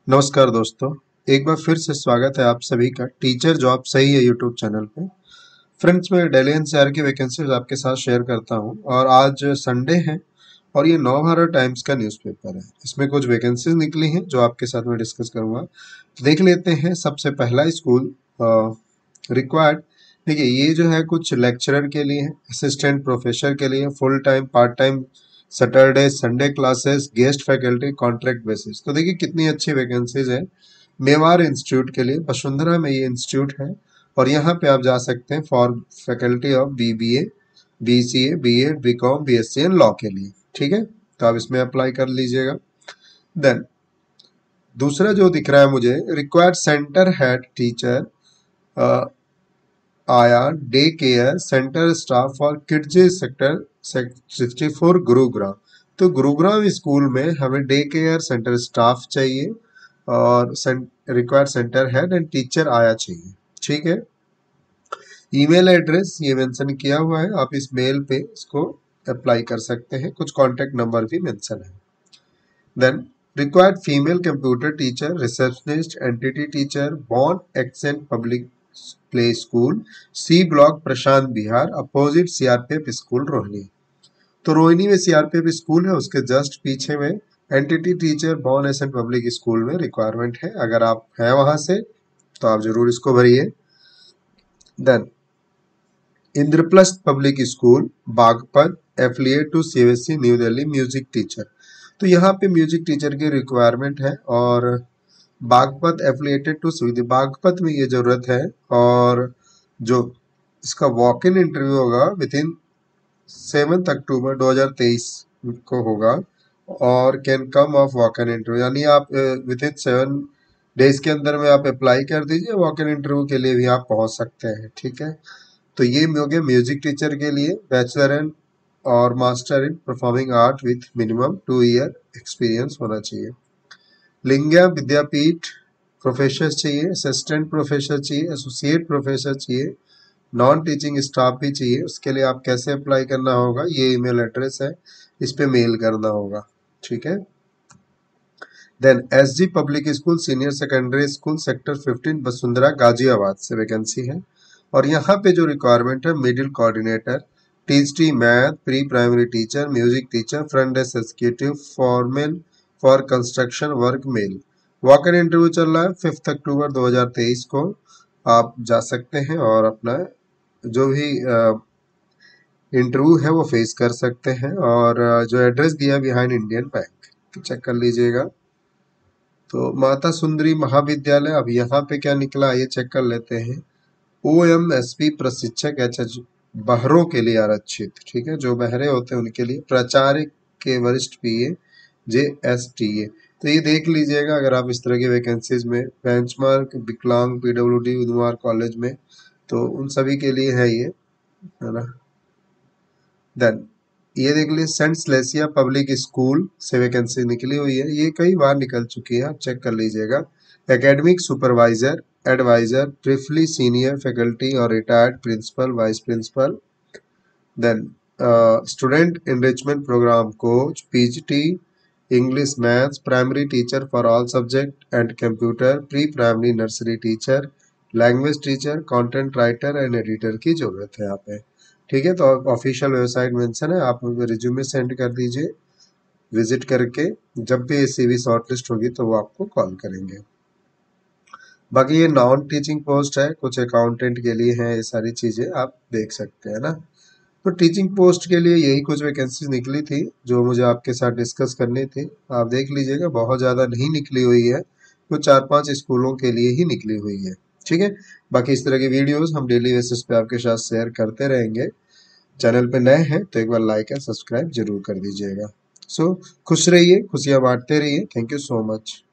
नमस्कार दोस्तों, एक बार फिर से स्वागत है आप सभी का टीचर जॉब सही है यूट्यूब चैनल पे। फ्रेंड्स, मैं दिल्ली एनसीआर की वैकेंसीज आपके साथ शेयर करता हूं और आज संडे है और ये नवभारत टाइम्स का न्यूज़पेपर है। इसमें कुछ वैकेंसीज निकली हैं जो आपके साथ में डिस्कस करूंगा। तो देख लेते हैं। सबसे पहला स्कूल रिक्वायर्ड, देखिए ये जो है कुछ लेक्चरर के लिए है, असिस्टेंट प्रोफेसर के लिए, full time part time Saturday Sunday classes, guest faculty, contract basis. तो देखिए कितनी अच्छी वैकेंसीज है। मेवाड़ इंस्टीट्यूट के लिए, वसुंधरा में ये इंस्टीट्यूट है और यहाँ पे आप जा सकते हैं for faculty of BBA, BCA, BEd, BCom, BSc and law के लिए। ठीक है, तो आप इसमें अप्लाई कर लीजिएगा। देन दूसरा जो दिख रहा है मुझे, required centre head teacher aya day care centre staff for kids sector 64 Gurugram. तो गुरुग्राम स्कूल में हमें डे केयर सेंटर स्टाफ चाहिए और required centre head and teacher aya चाहिए। ठीक है, ईमेल एड्रेस ये मेंशन किया हुआ है, आप इस मेल पे इसको अप्लाई कर सकते हैं। कुछ कॉन्टेक्ट नंबर भी मेंशन है। Then required female computer teacher, receptionist, NTT teacher, born accent public play school, C block, Prashant Vihar, opposite CRPF school Rohini. तो रोहिणी में सीआरपीएफ स्कूल है, उसके जस्ट पीछे में NTT teacher born ascent public school में रिक्वायरमेंट है। अगर आप हैं वहां से तो आप जरूर इसको भरिए। Then Indraprastha public school Baghpat, affiliate to CBSE new Delhi, music teacher. तो यहाँ पे म्यूजिक टीचर की रिक्वायरमेंट है और Baghpat affiliated to CBSE, Baghpat में ये जरूरत है। और जो इसका वॉक इन इंटरव्यू होगा विद इन 7 अक्टूबर 2023 को होगा और can come of walk in interview, यानी आप विद इन 7 डेज के अंदर में आप अप्लाई कर दीजिए, वॉक इन इंटरव्यू के लिए भी आप पहुंच सकते हैं। ठीक है, तो ये हो गया म्यूजिक टीचर के लिए। बैचलर इन और master in performing art with minimum 2 year experience होना चाहिए। लिंगा विद्यापीठ प्रोफेसर चाहिए, असिस्टेंट प्रोफेसर चाहिए, एसोसिएट प्रोफेसर चाहिए, नॉन टीचिंग स्टाफ भी चाहिए। उसके लिए आप कैसे अप्लाई करना होगा, ये ईमेल एड्रेस है, इस पे मेल करना होगा। ठीक है। Then SG public school senior secondary school sector 15 Vasundhara Ghaziabad से वैकेंसी है और यहाँ पे जो रिक्वायरमेंट है, middle coordinator, TGT math, pre primary teacher, music teacher, front desk executive, foreman for construction work male. Walk in interview चल रहा है 5 अक्टूबर 2023 को। आप जा सकते हैं और अपना जो भी इंटरव्यू है वो फेस कर सकते हैं। और जो एड्रेस दिया बिहाइंड इंडियन बैंक, तो चेक कर लीजिएगा। तो माता सुंदरी महाविद्यालय, अब यहाँ पे क्या निकला ये चेक कर लेते हैं। ओएमएसपी प्रशिक्षक एचएच बहरों के लिए आरक्षित। ठीक है, जो बहरे होते हैं उनके लिए। प्राचार्य के वरिष्ठ पीए जेएसटीए। तो ये देख लीजिएगा अगर आप इस तरह की वैकेंसीज में, बेंचमार्क, विकलांग, पीडब्ल्यूडी उदवार कॉलेज में, तो उन सभी के लिए है ये, है ना। देन ये देख लीजिए, सेंट स्लेसिया पब्लिक स्कूल से वैकेंसी निकली हुई है, ये कई बार निकल चुकी है, आप चेक कर लीजिएगा। Academic supervisor, advisor, briefly senior faculty और retired principal, vice principal. Then student enrichment programme coach, PGT, English maths, primary teacher for all subject and computer, pre primary nursery teacher, language teacher, content writer and editor की जरूरत है यहाँ पे। ठीक है, तो official website mention है, आप रिज्यूमे सेंड कर दीजिए विजिट करके। जब भी सीवी शॉर्टलिस्ट होगी तो वो आपको कॉल करेंगे। बाकी ये नॉन टीचिंग पोस्ट है, कुछ अकाउंटेंट के लिए है, ये सारी चीजें आप देख सकते हैं ना। तो टीचिंग पोस्ट के लिए यही कुछ वैकेंसीज निकली थी जो मुझे आपके साथ डिस्कस करनी थी। आप देख लीजिएगा, बहुत ज़्यादा नहीं निकली हुई है, कुछ 4-5 स्कूलों के लिए ही निकली हुई है। ठीक है, बाकी इस तरह की वीडियोस हम डेली बेसिस पे आपके साथ शेयर करते रहेंगे। चैनल पे नए हैं तो एक बार लाइक एंड सब्सक्राइब जरूर कर दीजिएगा। सो खुश रहिए, खुशियाँ बांटते रहिए। Thank you so much.